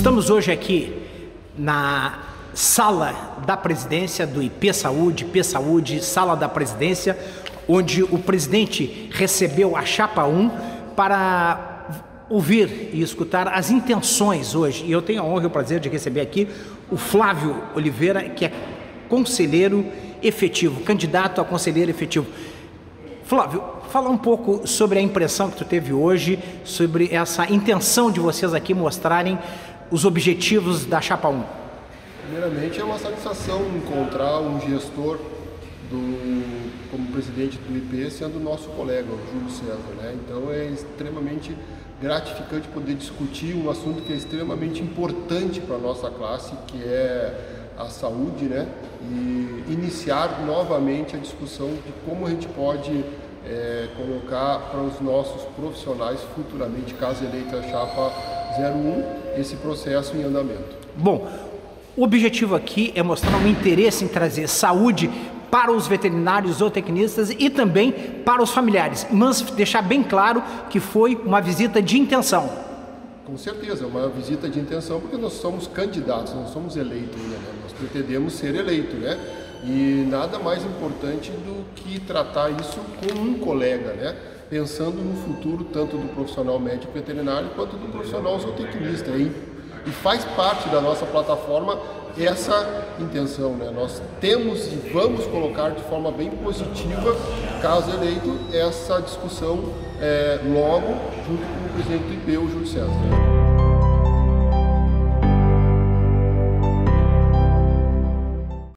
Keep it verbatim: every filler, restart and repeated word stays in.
Estamos hoje aqui na sala da presidência do I P Saúde, I P Saúde, sala da presidência, onde o presidente recebeu a chapa um para ouvir e escutar as intenções hoje. E eu tenho a honra e o prazer de receber aqui o Flávio Oliveira, que é conselheiro efetivo, candidato a conselheiro efetivo. Flávio, fala um pouco sobre a impressão que tu teve hoje, sobre essa intenção de vocês aqui mostrarem os objetivos da chapa um. Primeiramente, é uma satisfação encontrar um gestor do, como presidente do I P, sendo nosso colega, o Júlio César, né? Então é extremamente gratificante poder discutir um assunto que é extremamente importante para a nossa classe, que é a saúde, né? E iniciar novamente a discussão de como a gente pode é, colocar para os nossos profissionais futuramente, caso eleita a chapa zero um, esse processo em andamento. Bom, o objetivo aqui é mostrar um interesse em trazer saúde para os veterinários ou tecnistas e também para os familiares, mas deixar bem claro que foi uma visita de intenção. Com certeza, uma visita de intenção, porque nós somos candidatos, não somos eleitos ainda, né? Nós pretendemos ser eleitos, né? E nada mais importante do que tratar isso com um colega, né? Pensando no futuro tanto do profissional médico veterinário quanto do profissional zootecnista. E, e faz parte da nossa plataforma essa intenção, né? Nós temos e vamos colocar de forma bem positiva, caso eleito, essa discussão é, logo, junto com o presidente do I P, o Júlio César.